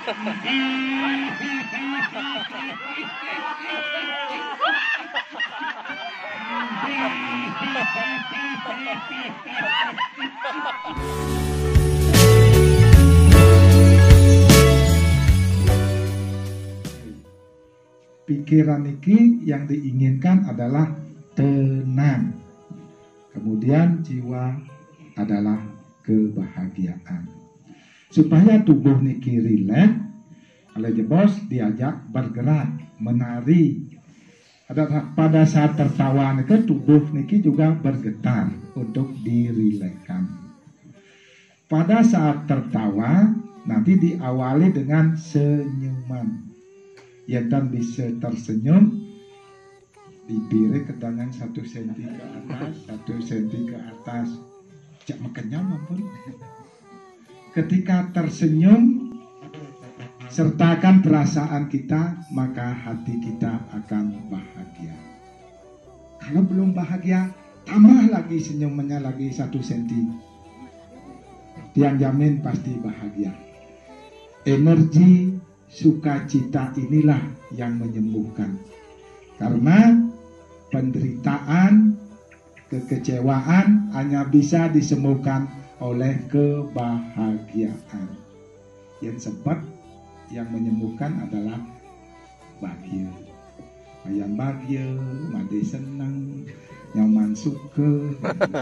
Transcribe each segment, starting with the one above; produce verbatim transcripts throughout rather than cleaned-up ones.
Pikiran iki yang diinginkan adalah tenang. Kemudian jiwa adalah kebahagiaan. Supaya tubuh niki rileks, oleh bos diajak bergerak, menari. Pada saat tertawa niki tubuh niki juga bergetar untuk dirilekkan. Pada saat tertawa nanti diawali dengan senyuman. Ya dan bisa tersenyum, bibirnya kedangan satu senti ke atas, satu senti ke atas, cak makanya maupun. Ketika tersenyum, sertakan perasaan kita, maka hati kita akan bahagia. Kalau belum bahagia, tambah lagi senyumannya lagi satu senti. Yang jamin pasti bahagia. Energi sukacita inilah yang menyembuhkan. Karena penderitaan, kekecewaan hanya bisa disembuhkan oleh kebahagiaan. Yang sempat yang menyembuhkan adalah bahagia. Ayam bahagia, made senang, nyaman suka.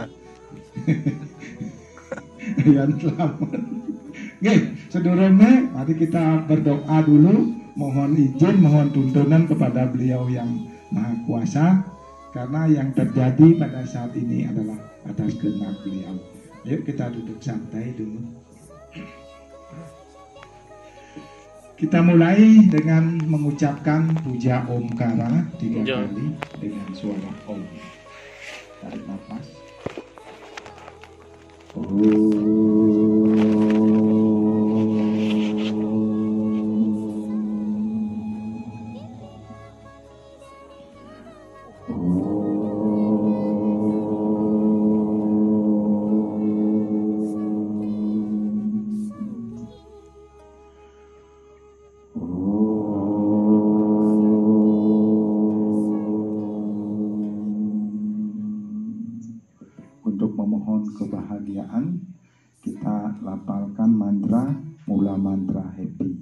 Ayam selamat. Oke, sedurungnya mari kita berdoa dulu, mohon izin, mohon tuntunan kepada beliau yang Maha Kuasa, karena yang terjadi pada saat ini adalah atas kehendak beliau. Yuk kita duduk santai dulu. Kita mulai dengan mengucapkan puja Omkara tiga ya. kali dengan suara Om. Tarik nafas. Oh. Kebahagiaan, kita lafalkan mantra, mula mantra happy.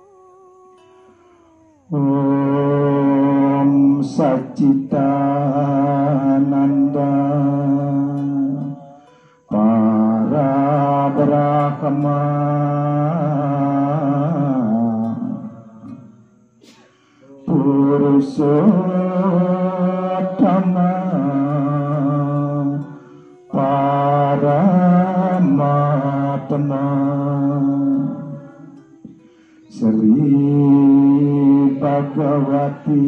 Om Satchitananda Para Brahma Purusottama Paramatma Sri Bhagavati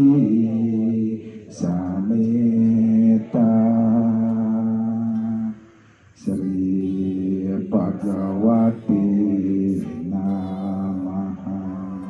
Sameta Sri Bhagavati Namaha.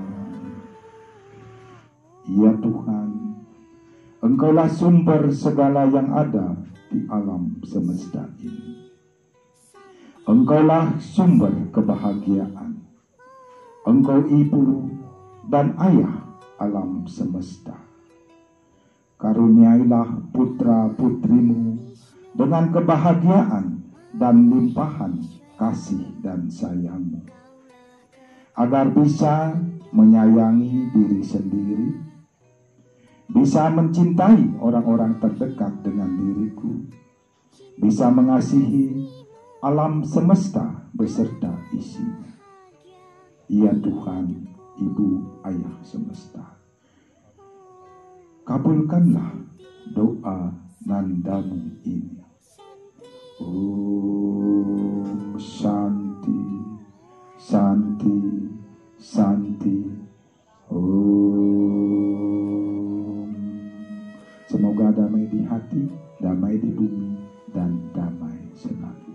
Ya Tuhan, Engkaulah sumber segala yang ada di alam semesta ini. Engkaulah sumber kebahagiaan. Engkau ibu dan ayah alam semesta. Karuniailah putra-putrimu dengan kebahagiaan dan limpahan kasih dan sayangmu, agar bisa menyayangi diri sendiri, bisa mencintai orang-orang terdekat dengan diriku, bisa mengasihi alam semesta beserta isinya. Ya Tuhan, Ibu Ayah semesta, kabulkanlah doa nandamu ini. Om Santi, Santi, Santi. Om. Semoga damai di hati, damai di bumi, dan damai selalu.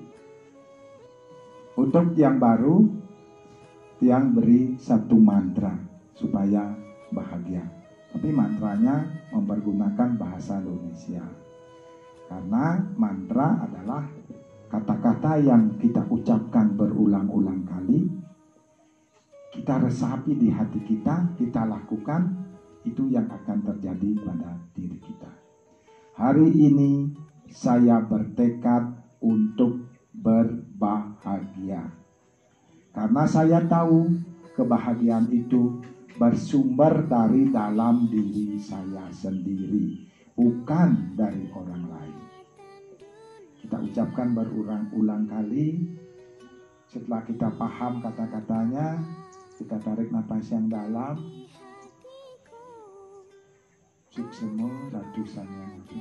Untuk yang baru, Tiang beri satu mantra supaya bahagia. Tapi mantranya mempergunakan bahasa Indonesia. Karena mantra adalah kata-kata yang kita ucapkan berulang-ulang kali, kita resapi di hati kita, kita lakukan, itu yang akan terjadi pada diri kita. Hari ini saya bertekad untuk berbahagia. Karena saya tahu kebahagiaan itu bersumber dari dalam diri saya sendiri, bukan dari orang lain. Kita ucapkan berulang-ulang kali. Setelah kita paham kata-katanya, kita tarik napas yang dalam. Suksema Ratu Saya Murid,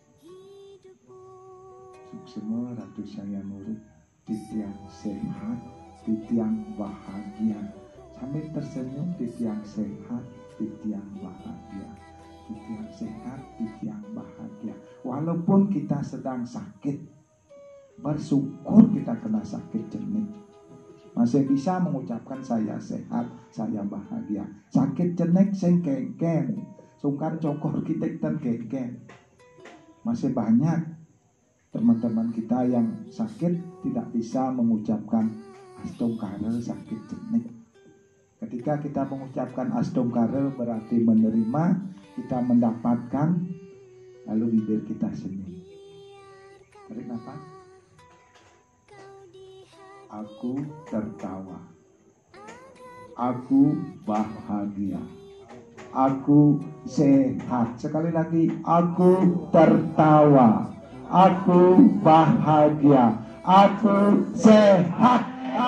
Suksema Ratu Saya Murid, titiang sehat, titiang bahagia. Sambil tersenyum, titiang sehat, titiang bahagia. Titiang sehat, titiang bahagia. Walaupun kita sedang sakit, bersyukur kita kena sakit jenik, masih bisa mengucapkan saya sehat, saya bahagia. Sakit jenik sing kengken, sungkan cokor kita dan kengken. Masih banyak teman-teman kita yang sakit tidak bisa mengucapkan astungkara sakit jenik. Ketika kita mengucapkan astungkara berarti menerima, kita mendapatkan, lalu bibir kita senyum. Tarik nafas. Aku tertawa. Aku bahagia. Aku sehat. Sekali lagi, aku tertawa. Aku bahagia. Aku sehat.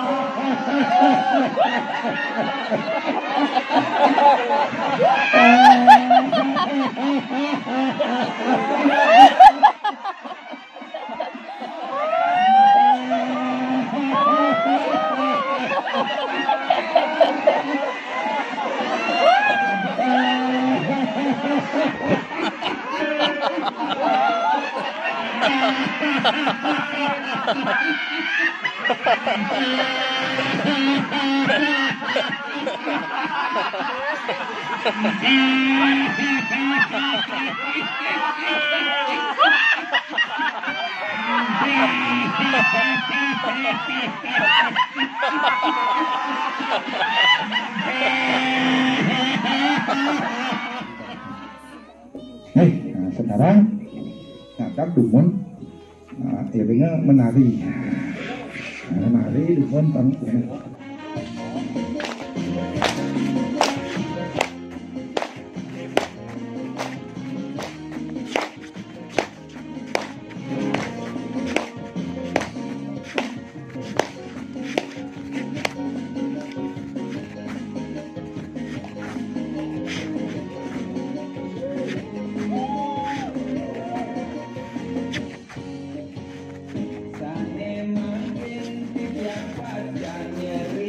Hei, nah sekarang ngangkat dumun, nah, iringnya menari, nah, menari dumun tanggung. Sane makin tiang pacarnya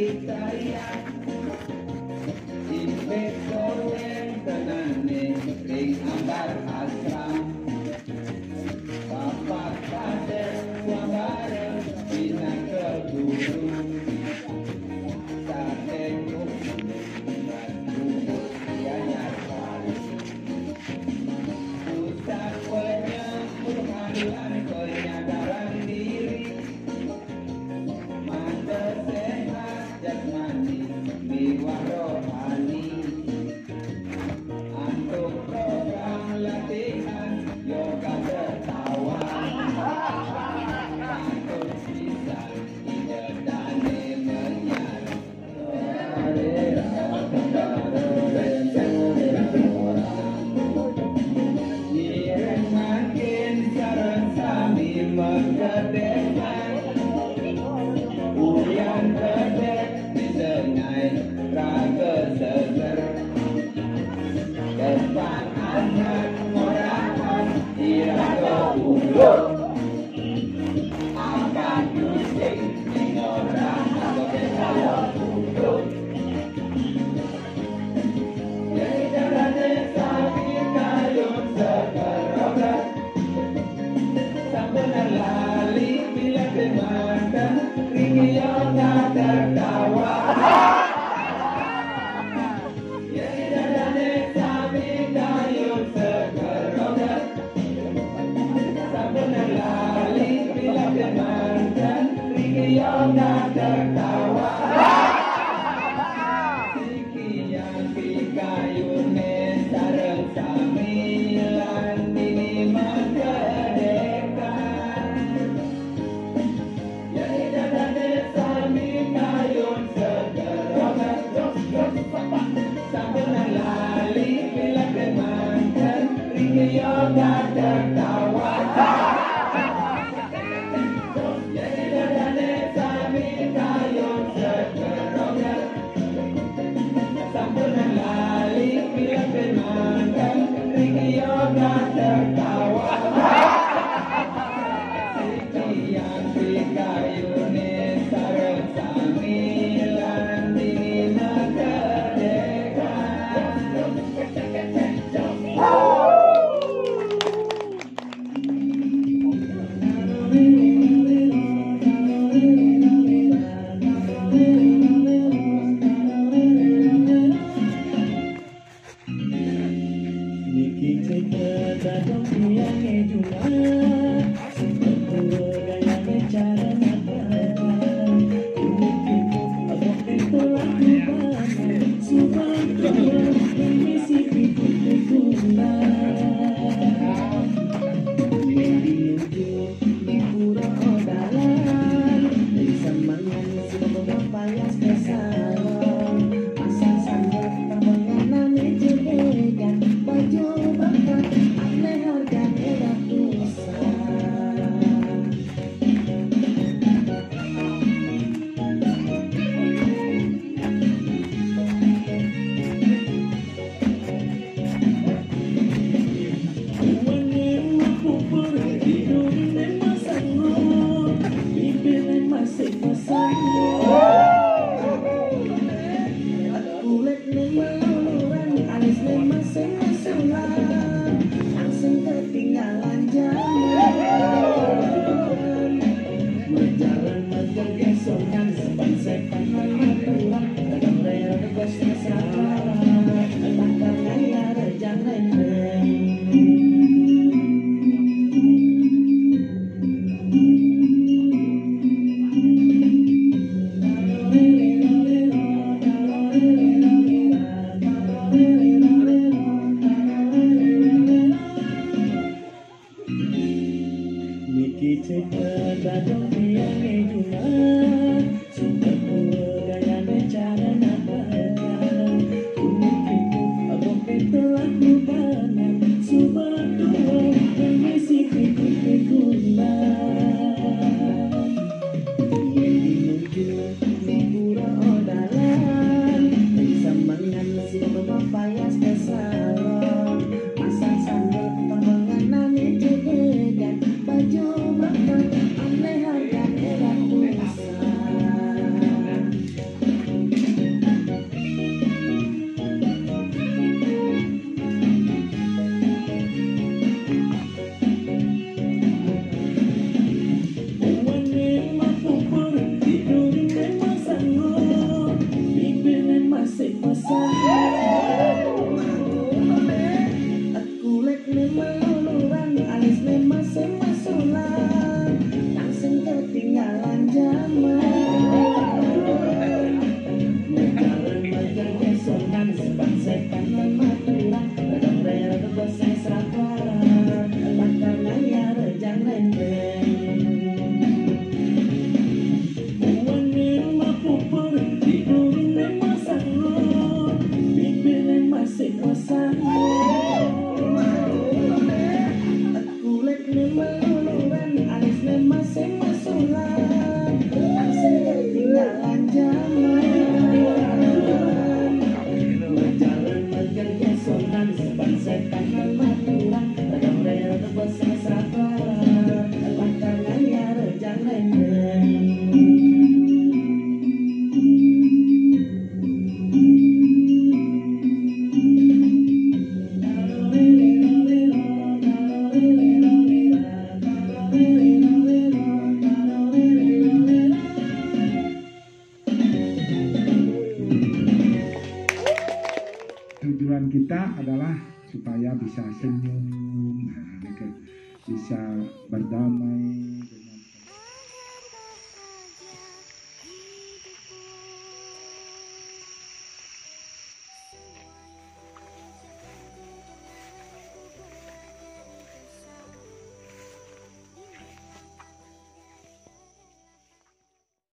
Tujuan kita adalah supaya bisa senyum, nah, bisa berdamai.